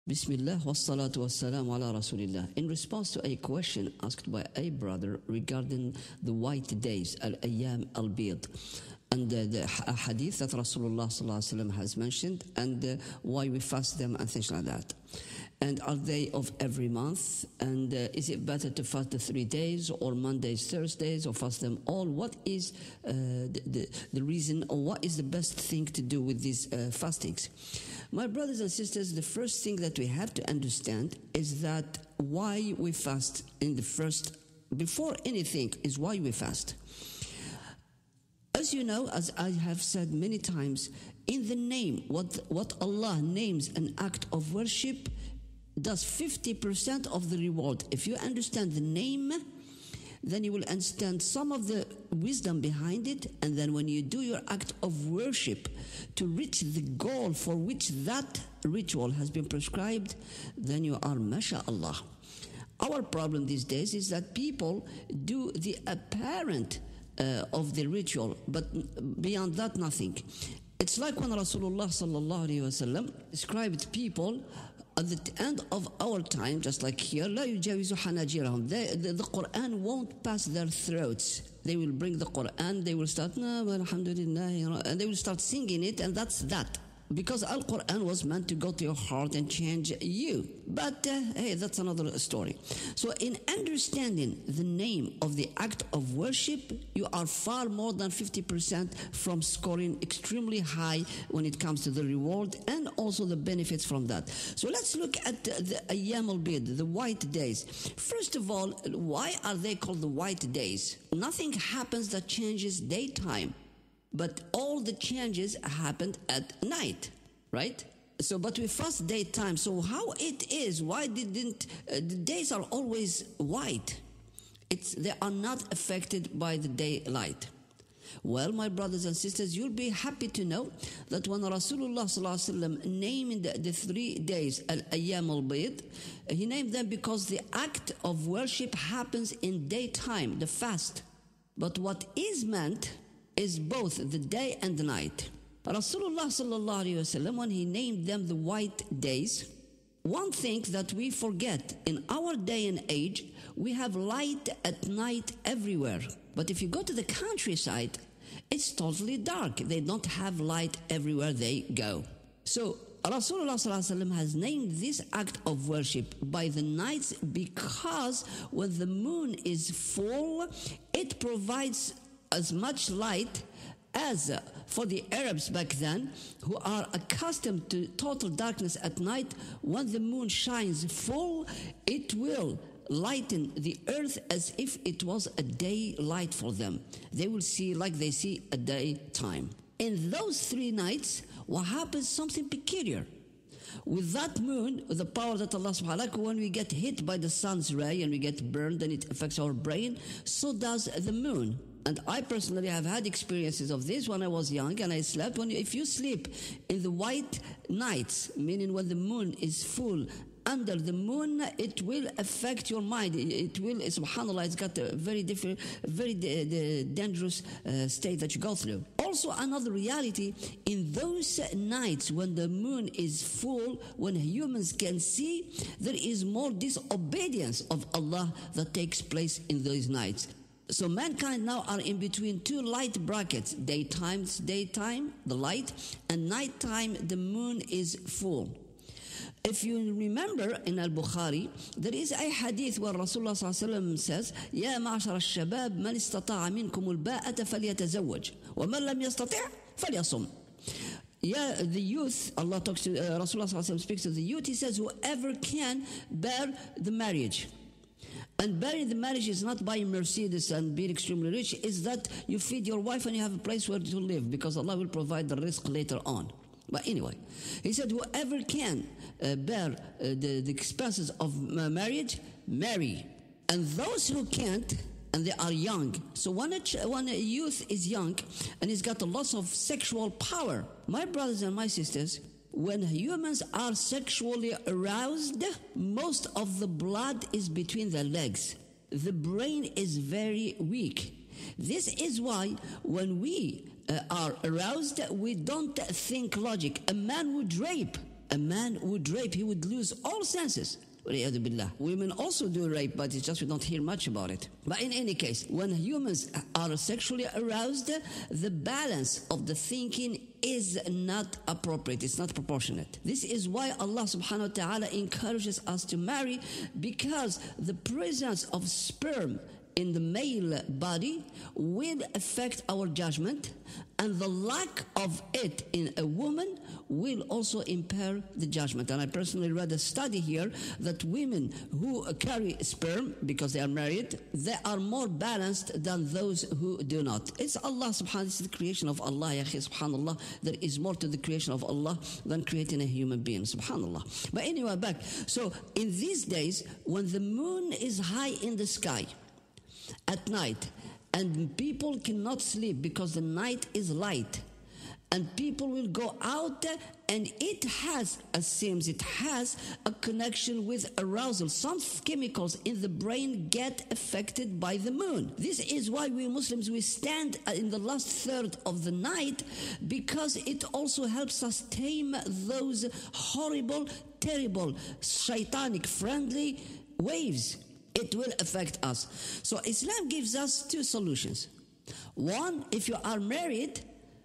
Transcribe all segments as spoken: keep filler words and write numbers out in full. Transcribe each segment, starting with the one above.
Bismillah wa salatu wa salam ala Rasulillah. In response to a question asked by a brother regarding the white days, al-ayyam al-bid, and uh, the a hadith that Rasulullah sallallahu alaihi wasallam has mentioned, and uh, why we fast them and things like that. And are they of every month? And uh, is it better to fast the three days or Mondays, Thursdays, or fast them all? What is uh, the, the, the reason, or what is the best thing to do with these uh, fastings? My brothers and sisters, the first thing that we have to understand is that why we fast in the first, before anything, is why we fast. As you know, as I have said many times, in the name, what, what Allah names an act of worship does fifty percent of the reward. If you understand the name, then you will understand some of the wisdom behind it, and then when you do your act of worship to reach the goal for which that ritual has been prescribed, then you are mashallah. Our problem these days is that people do the apparent uh, of the ritual, but beyond that, nothing. It's like when Rasulullah sallallahu alaihi wasallam described people at the end of our time, just like here, لا يجاوز حناجرهم. The, the, the Quran won't pass their throats. They will bring the Quran, they will start, no, alhamdulillah, and they will start singing it, and that's that. Because Al-Quran was meant to go to your heart and change you. But, uh, hey, that's another story. So in understanding the name of the act of worship, you are far more than fifty percent from scoring extremely high when it comes to the reward and also the benefits from that. So let's look at the, the Ayyam al-Bid, the white days. First of all, why are they called the white days? Nothing happens that changes daytime. But all the changes happened at night, right? So, but we fast daytime. So how it is, why didn't, uh, the days are always white? It's, they are not affected by the daylight. Well, my brothers and sisters, you'll be happy to know that when Rasulullah sallallahu alaihi wasallam named the, the three days, al-ayyam al-bid, he named them because the act of worship happens in daytime, the fast. But what is meant is both the day and the night. Rasulullah sallallahu alaihi wasallam, when he named them the white days, one thing that we forget, in our day and age, we have light at night everywhere. But if you go to the countryside, it's totally dark. They don't have light everywhere they go. So Rasulullah sallallahu alaihi wasallam has named this act of worship by the nights because when the moon is full, it provides as much light as uh, for the Arabs back then, who are accustomed to total darkness at night. When the moon shines full, it will lighten the earth as if it was a daylight for them. They will see like they see a daytime. In those three nights, what happens? Something peculiar. With that moon, with the power that Allah subhanahu wa ta'ala, when we get hit by the sun's ray and we get burned and it affects our brain, so does the moon. And I personally have had experiences of this when I was young and I slept. When if you sleep in the white nights, meaning when the moon is full, under the moon, it will affect your mind. It will, subhanAllah, it's got a very different, very d- dangerous uh, state that you go through. Also, another reality, in those nights when the moon is full, when humans can see, there is more disobedience of Allah that takes place in those nights. So mankind now are in between two light brackets. Daytime's daytime, the light, and nighttime, the moon is full. If you remember in Al-Bukhari, there is a hadith where Rasulullah sallallahu alaihi wasallam says, يا معشر الشباب من استطاع منكم الباءة فليتزوج ومن لم يستطع فليصم. Yeah, the youth, Allah talks to, uh, Rasulullah sallallahu alaihi wasallam speaks to the youth, he says, whoever can bear the marriage. And bearing the marriage is not buying Mercedes and being extremely rich, is that you feed your wife and you have a place where to live, because Allah will provide the risk later on. But anyway, he said, whoever can uh, bear uh, the, the expenses of uh, marriage, marry. And those who can't, and they are young. So when a, ch- when a youth is young and he's got a lot of sexual power, my brothers and my sisters, when humans are sexually aroused, most of the blood is between their legs. The brain is very weak. This is why when we uh, are aroused, we don't think logic. A man would rape a man would rape, he would lose all senses. Women also do rape, but it's just we don't hear much about it. But in any case, when humans are sexually aroused, the balance of the thinking is not appropriate, it's not proportionate. This is why Allah subhanahu wa ta'ala encourages us to marry, because the presence of sperm in the male body will affect our judgment, and the lack of it in a woman will also impair the judgment. And I personally read a study here that women who carry sperm because they are married, they are more balanced than those who do not. It's Allah subhanahu wa ta'ala, it's the creation of Allah, ya akhi, subhanallah. There is more to the creation of Allah than creating a human being, subhanallah. But anyway, back. So in these days, when the moon is high in the sky at night, and people cannot sleep because the night is light, and people will go out, and it has, it seems, it has a connection with arousal. Some chemicals in the brain get affected by the moon. This is why we Muslims, we stand in the last third of the night, because it also helps us tame those horrible, terrible, shaitanic friendly waves. It will affect us. So Islam gives us two solutions. One, if you are married,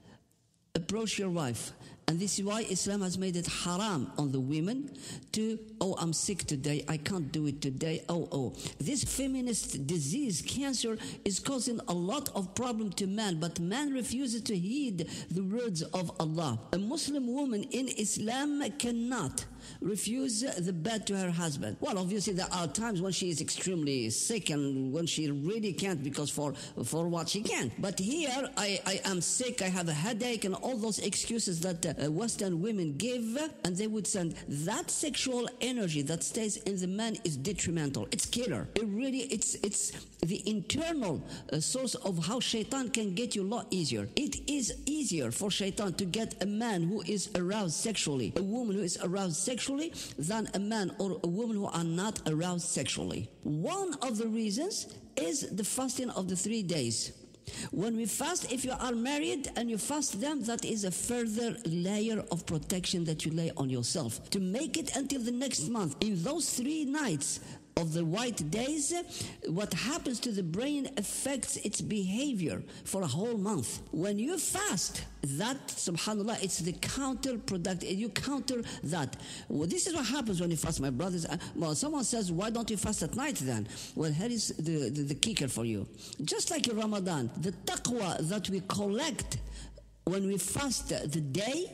approach your wife. And this is why Islam has made it haram on the women to, oh, I'm sick today, I can't do it today, oh, oh. This feminist disease, cancer, is causing a lot of problem to man, but man refuses to heed the words of Allah. A Muslim woman in Islam cannot refuse the bed to her husband. Well, obviously there are times when she is extremely sick and when she really can't because for for what she can't. But here, I, I am sick, I have a headache, and all those excuses that uh, Western women give, and they would send that sexual energy that stays in the man is detrimental. It's killer. It really, it's it's the internal uh, source of how shaitan can get you a lot easier. It is easier for shaitan to get a man who is aroused sexually, a woman who is aroused sexually, than a man or a woman who are not aroused sexually. One of the reasons is the fasting of the three days. When we fast, if you are married and you fast them, that is a further layer of protection that you lay on yourself to make it until the next month. In those three nights of the white days, what happens to the brain affects its behavior for a whole month. When you fast, that, subhanAllah, it's the counterproductive. You counter that. Well, this is what happens when you fast, my brothers. Well, someone says, why don't you fast at night then? Well, here is the, the, the kicker for you. Just like in Ramadan, the taqwa that we collect when we fast the day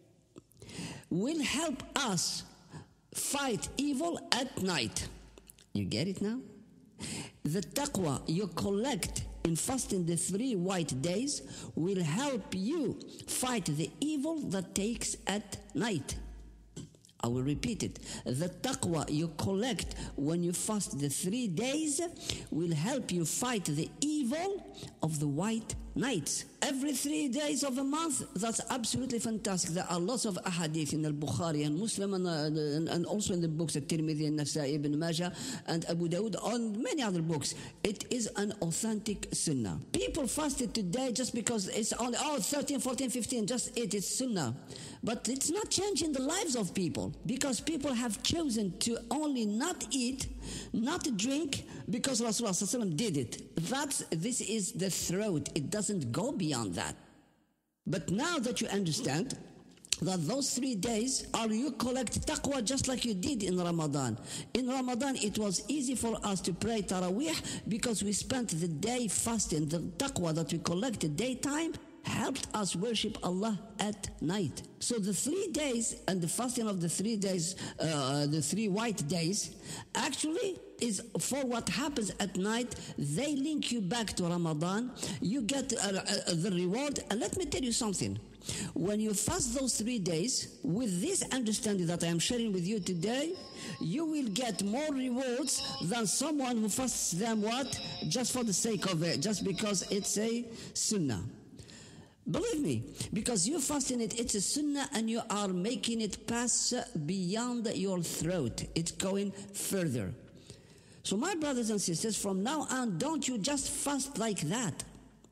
will help us fight evil at night. You get it now? The taqwa you collect in fasting the three white days will help you fight the evil that takes at night. I will repeat it. The taqwa you collect when you fast the three days will help you fight the evil of the white nights. Every three days of a month, that's absolutely fantastic. There are lots of ahadith in al-Bukhari and Muslim and, uh, and, and also in the books of Tirmidhi and Nasa'i ibn Majah and Abu Dawud and many other books. It is an authentic sunnah. People fasted today just because it's only, oh, thirteen, fourteen, fifteen, just it, it's sunnah. But it's not changing the lives of people because people have chosen to only not eat, not drink because Rasulullah sallallahu alaihi wasallam did it. That's, this is the throat. It doesn't go beyond that. But now that you understand that those three days are you collect taqwa just like you did in Ramadan. In Ramadan, it was easy for us to pray Taraweeh because we spent the day fasting. The taqwa that we collected daytime helped us worship Allah at night. So the three days and the fasting of the three days, uh, the three white days, actually is for what happens at night. They link you back to Ramadan. You get uh, uh, the reward. And let me tell you something. When you fast those three days, with this understanding that I am sharing with you today, you will get more rewards than someone who fasts them what? Just for the sake of it, just because it's a sunnah. Believe me, because you fasting it, it's a sunnah and you are making it pass beyond your throat. It's going further. So my brothers and sisters, from now on, don't you just fast like that.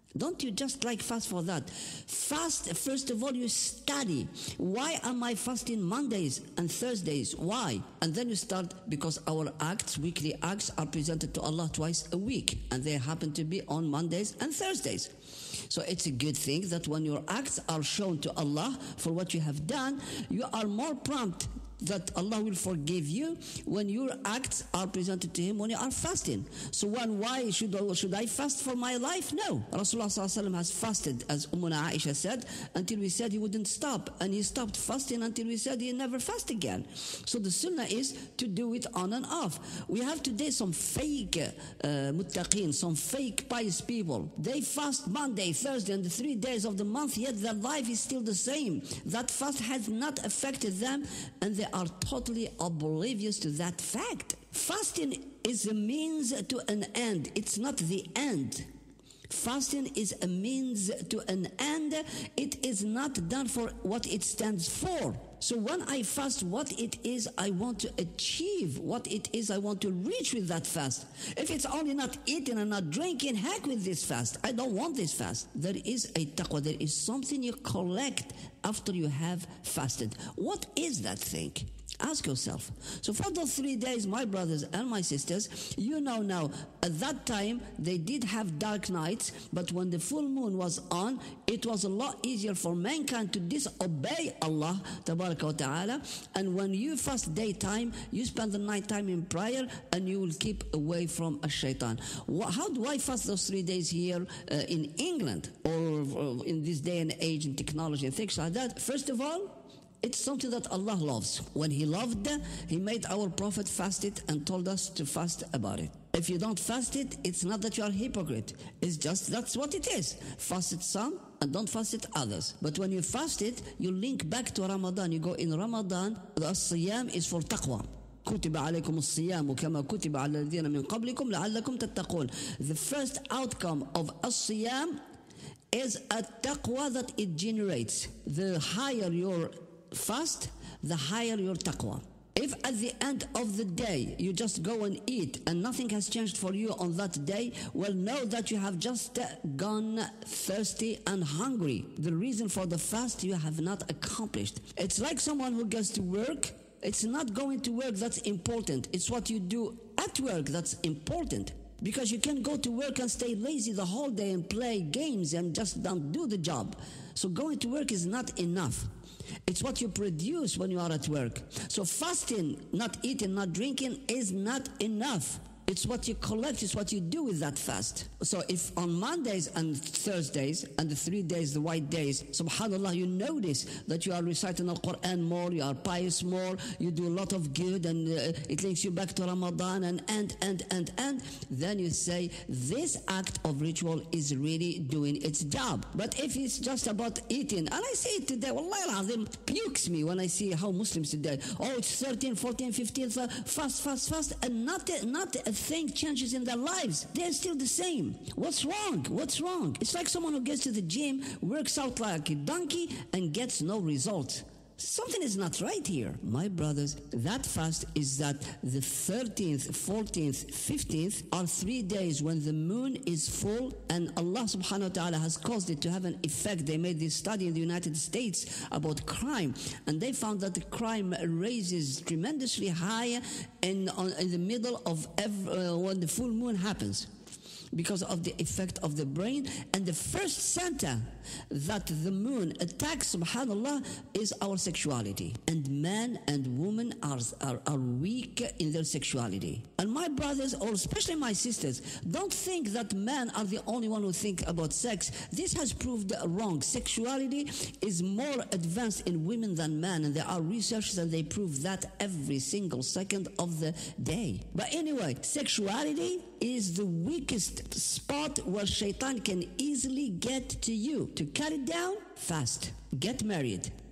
Don't you just like fast for that? Fast, first of all, you study. Why am I fasting Mondays and Thursdays? Why? And then you start, because our acts, weekly acts, are presented to Allah twice a week, and they happen to be on Mondays and Thursdays. So it's a good thing that when your acts are shown to Allah for what you have done, you are more prompt that Allah will forgive you when your acts are presented to Him when you are fasting. So one, why should I, should I fast for my life? No. Rasulullah sallallahu alaihi wasallam has fasted, as Ummuna Aisha said, until we said he wouldn't stop. And he stopped fasting until we said he never fast again. So the sunnah is to do it on and off. We have today some fake uh, muttaqeen, some fake pious people. They fast Monday, Thursday, and the three days of the month, yet their life is still the same. That fast has not affected them, and they are totally oblivious to that fact. Fasting is a means to an end. It's not the end. Fasting is a means to an end. It is not done for what it stands for. So when I fast, what it is I want to achieve, what it is I want to reach with that fast. If it's only not eating and not drinking, heck with this fast. I don't want this fast. There is a taqwa. There is something you collect after you have fasted. What is that thing? Ask yourself. So for those three days, my brothers and my sisters, you know now, at that time, they did have dark nights, but when the full moon was on, it was a lot easier for mankind to disobey Allah, tabaraka wa ta'ala. And when you fast daytime, you spend the night time in prayer, and you will keep away from a shaitan. How do I fast those three days here uh, in England, or, or in this day and age in technology and things like that? First of all, it's something that Allah loves. When He loved, He made our Prophet fast it and told us to fast about it. If you don't fast it, it's not that you are a hypocrite. It's just that's what it is. Fast it some and don't fast it others. But when you fast it, you link back to Ramadan. You go in Ramadan, the siyam is for taqwa. كتب عليكم الصيام كما كتب على الذين من قبلكم لعلكم تتقون. The first outcome of الصيام is a taqwa that it generates. The higher your fast, the higher your taqwa. If at the end of the day you just go and eat and nothing has changed for you on that day, well, know that you have just gone thirsty and hungry. The reason for the fast you have not accomplished. It's like someone who goes to work. It's not going to work that's important. It's what you do at work that's important. Because you can go to work and stay lazy the whole day and play games and just don't do the job. So going to work is not enough. It's what you produce when you are at work. So fasting, not eating, not drinking is not enough. It's what you collect, it's what you do with that fast. So if on Mondays and Thursdays, and the three days, the white days, subhanAllah, you notice that you are reciting Al-Quran more, you are pious more, you do a lot of good, and uh, it links you back to Ramadan, and, and, and, and, and, then you say, this act of ritual is really doing its job. But if it's just about eating, and I see it today, Wallahi al-Azim, pukes me when I see how Muslims today, oh, it's thirteen, fourteen, fifteen, uh, fast, fast, fast, and not, not a thing changes in their lives. They're still the same. What's wrong? What's wrong? It's like someone who gets to the gym, works out like a donkey, and gets no results. Something is not right here. My brothers, that fast is that the thirteenth, fourteenth, fifteenth are three days when the moon is full, and Allah subhanahu wa ta'ala has caused it to have an effect. They made this study in the United States about crime, and they found that the crime raises tremendously high in, on, in the middle of every, uh, when the full moon happens, because of the effect of the brain. And the first center that the moon attacks, subhanallah, is our sexuality. And man and woman are, are, are weak in their sexuality. And my brothers, or especially my sisters, don't think that men are the only one who think about sex. This has proved wrong. Sexuality is more advanced in women than men, and there are researchers and they prove that every single second of the day. But anyway, sexuality is the weakest spot where shaitan can easily get to you. To cut it down, fast. Get married.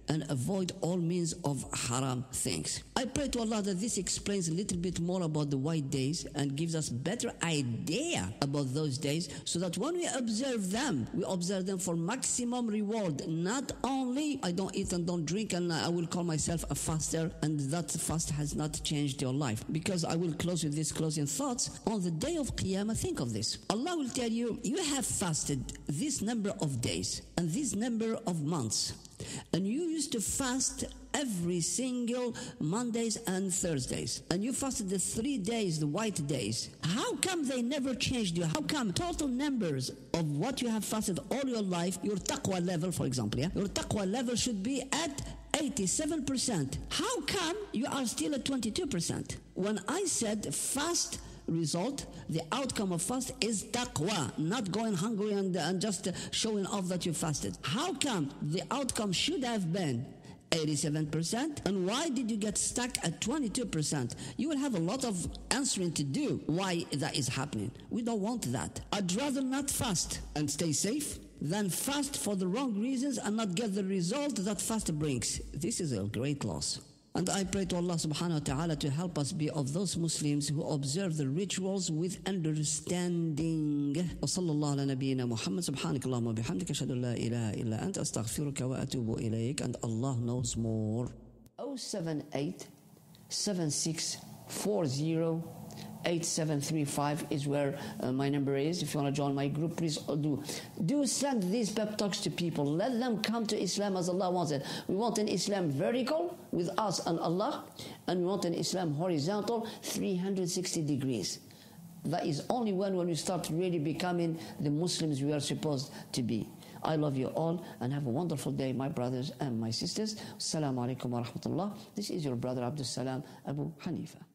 and avoid all means of haram things. I pray to Allah that this explains a little bit more about the white days and gives us better idea about those days, so that when we observe them, we observe them for maximum reward. Not only I don't eat and don't drink and I will call myself a faster, and that fast has not changed your life. Because I will close with these closing thoughts. On the day of Qiyamah, think of this. Allah will tell you, you have fasted this number of days and this number of months, and you used to fast every single Mondays and Thursdays, and you fasted the three days, the white days. How come they never changed you? How come total numbers of what you have fasted all your life, your taqwa level, for example, yeah? Your taqwa level should be at eighty-seven percent. How come you are still at twenty-two percent? When I said fast result, the outcome of fast is taqwa, not going hungry and, and just showing off that you fasted. How come the outcome should have been eighty-seven percent, and why did you get stuck at twenty-two percent? You will have a lot of answering to do why that is happening. We don't want that. I'd rather not fast and stay safe than fast for the wrong reasons and not get the result that fast brings. This is a great loss. And I pray to Allah subhanahu wa ta'ala to help us be of those Muslims who observe the rituals with understanding. Wa sallallahu ala nabiyyina Muhammad subhanak Allahumma bihamdika ashhadu an la ilaha illa anta astaghfiruka wa atubu ilayk. And Allah knows more. oh seven eight, seven six four zero, eight seven three five is where uh, my number is. If you want to join my group, please do. Do send these pep talks to people. Let them come to Islam as Allah wants it. We want an Islam vertical with us and Allah, and we want an Islam horizontal, three hundred sixty degrees. That is only when, when we start really becoming the Muslims we are supposed to be. I love you all, and have a wonderful day, my brothers and my sisters. Assalamu alaikum wa rahmatullah. This is your brother Abdul Salam Abu Hanifa.